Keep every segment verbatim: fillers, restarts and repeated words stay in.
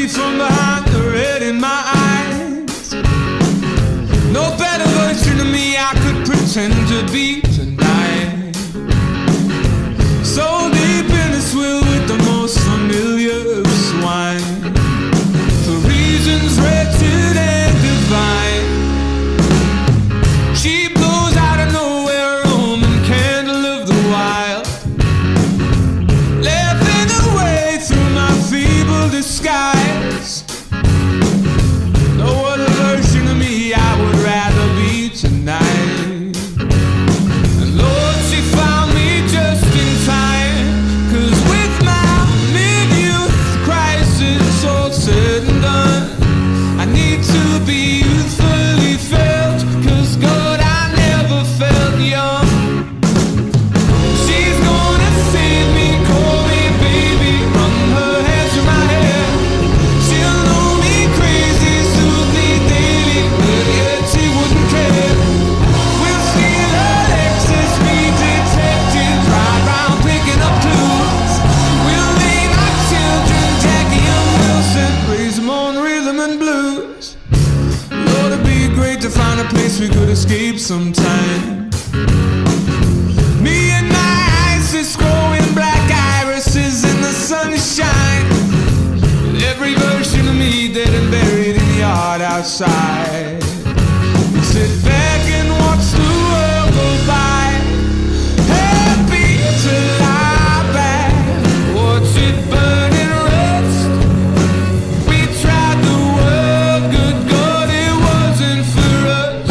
me from behind the red in my eyes. No better version of me I could pretend to be tonight. So deep in the swill with the most familiar of swine, for reasons wretched and divine. She blows out of nowhere, a Roman candle of the wild, laughing away through my feeble disguise. No other version of me I would rather be tonight. And Lord, she found me just in time, 'cause with my mid-youth crisis all said and done, I need to be youthfully felt, 'cause God, I never felt young. She's gonna save me, call me baby, run her hands through my hair. She'll know me crazy, soothe me daily, but yet she wouldn't care. We'll steal her Lexus, be detectives, ride round picking up clues. We'll name our children Jackie and Wilson, raise them on rhythm and blues. Lord, it'd be great to find a place we could escape sometime. Me and my ISIS growing black irises in the sunshine, with every version of me dead and buried in the yard outside. We sit back and watch the world go by, happy to lie back, watch it burn and rust. We tried the world, good God, it wasn't for us.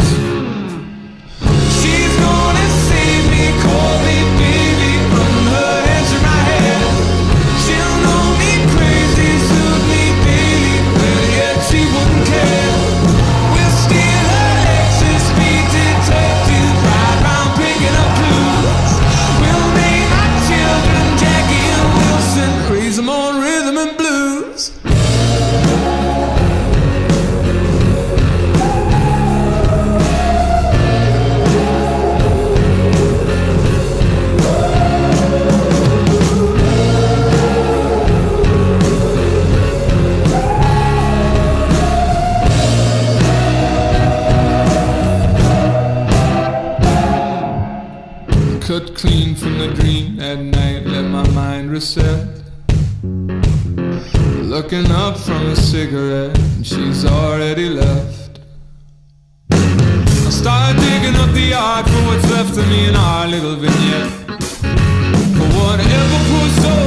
She's gonna save me, call me baby, run her hands through my hair. She'll know me crazy, soothe me daily, but yet she wouldn't care. We'll steal her Lexus, be detectives, ride round picking up clues. We'll name our children Jackie and Wilson, raise them on rhythm and blues. Cut clean from the dream at night, let my mind reset. Looking up from a cigarette, and she's already left. I start digging up the yard for what's left of me in our little vignette, for whatever poor soul